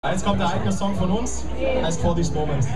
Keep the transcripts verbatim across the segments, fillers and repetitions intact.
Jetzt kommt der eigene Song von uns, heißt For These Moments.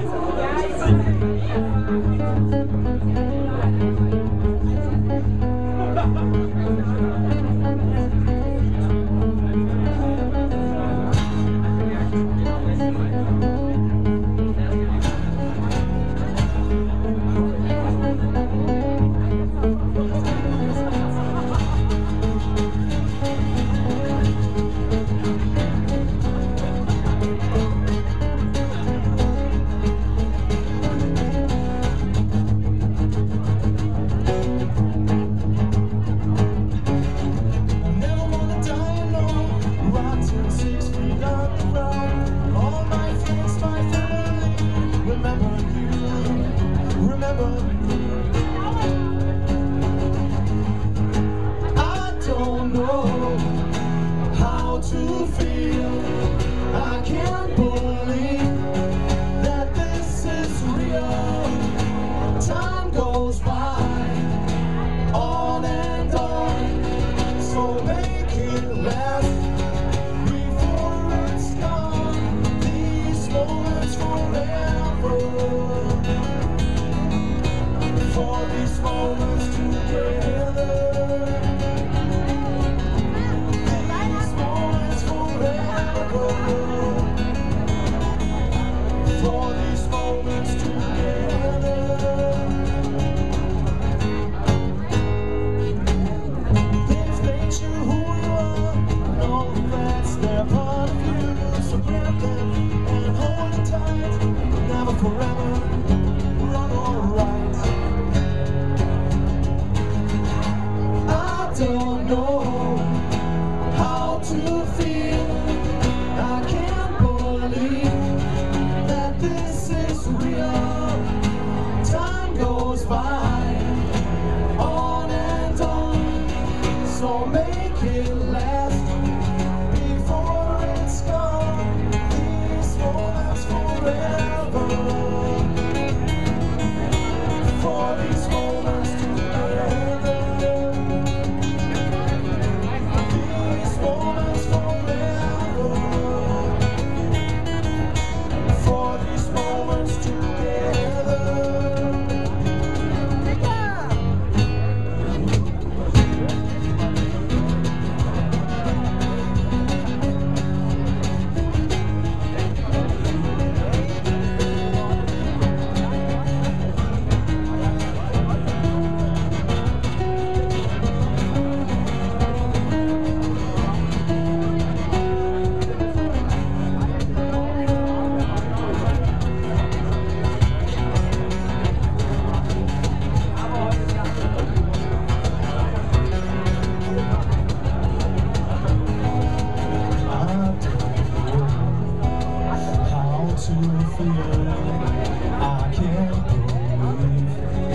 I can't believe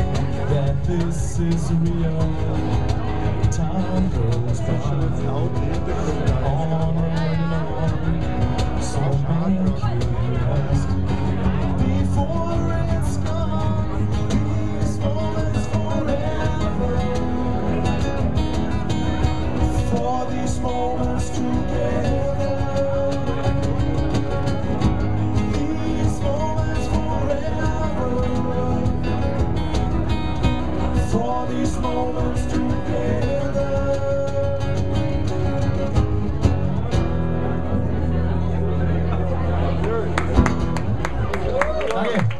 that this is real. Time goes by on and on, so make it last before it's gone. These moments forever, for these moments together. For these moments together. Danke.